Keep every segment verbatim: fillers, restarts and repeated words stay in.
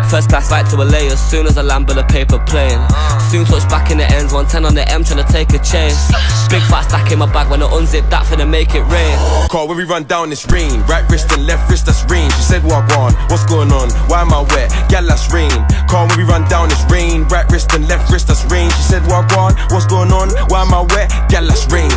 First class right to L A as soon as I land with a paper plane. Soon touch back in the ends, one ten on the M trying to take a chase. Big fat stack in my bag when I unzip that finna make it rain. Call when we run down this rain. Right wrist and left wrist, that's rain. She said what on, what's going on, why am I wet? Gal, that's rain. Call when we run down this rain. Right wrist and left wrist, that's rain. She said what on, what's going on, why am I wet? Gal, that's rain.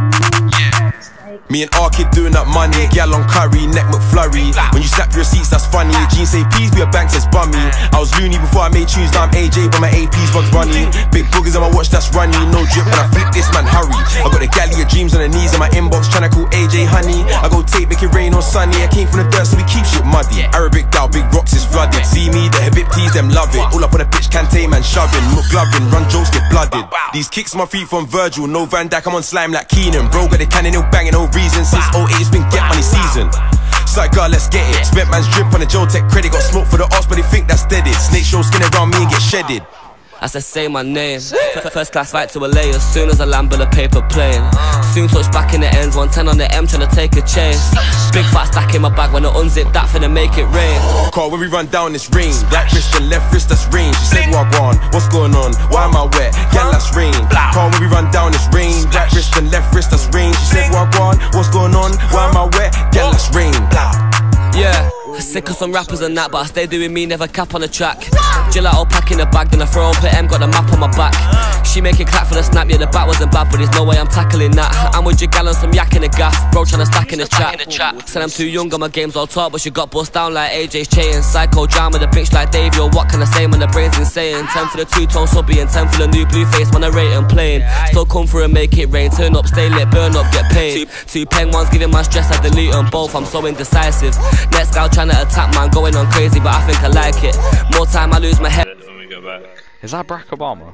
Me and R Kid doing up money, gal on curry, neck McFlurry. When you snap your receipts, that's funny. Jeans say please be a bank, says bummy. I was loony before I made tunes, now I'm A J, but my A P's Bugs Bunny. Big boogers on my watch, that's runny. No drip when I flip this man, hurry. I got the galley of dreams on the knees in my inbox, tryna call A J honey. I go tape, make it rain on sunny. I came from the dirt, so we keep shit muddy. Arabic down, big rocks is flooded. See me, the Habibtis, them love it. All up on the pitch, Kante man shoving, McGlovin, run jokes get blooded. These kicks on my feet from Virgil, no Van Dijk, I'm on slime like Keenan. Bro got the cannon, no banging, no reason. Since oh eight it's been get money season. Side girl, let's get it. Spent man's drip on the Joe Tech credit. Got smoke for the arse, but they think that's deaded. Snake show skin around me and get shedded. I said say my name. First class right to L A as soon as I land with a paper plane. Soon touch back in the ends, one ten on the M trying to take a chase. Big fat stack in my bag when I unzip that finna make it rain. Call when we run down this rain. Right wrist and left wrist, that's rain. She said what on, what's going on, why am I wet? Gal, that's rain. Call when we run down this rain. Right wrist and left wrist, that's rain. She said what on, what's going on, why am I wet? Gal, that's rain. Yeah, sick of some rappers and that, but I stay doing me, never cap on the track. Gelato pack in the bag, then I throw up at M, got the map on my back. She make it clap for the snap, yeah the bat wasn't bad, but there's no way I'm tackling that. I'm with your gal on some yak in the gaff, bro tryna stack in the trap. Said I'm too young, got my games all talk, but she got bust down like A J's chain. Psycho drama, the bitch like Dave, yo what can I say when the brain's insane. Ten for the two-tone subby and ten for the new blue face when I rate and plain. Still come through and make it rain, turn up, stay lit, burn up, get paid. Two, two pen ones giving my stress, I delete them both, I'm so indecisive. Next gal tryna attack man, going on crazy, but I think I like it. More time I lose my head. When we go back. Is that Barack Obama?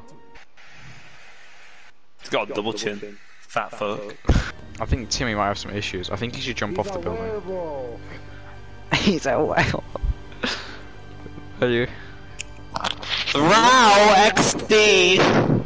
He's got a double chin. Fat fuck. I think Timmy might have some issues. I think he should jump off the building. He's a whale. Are you? Wow, X D!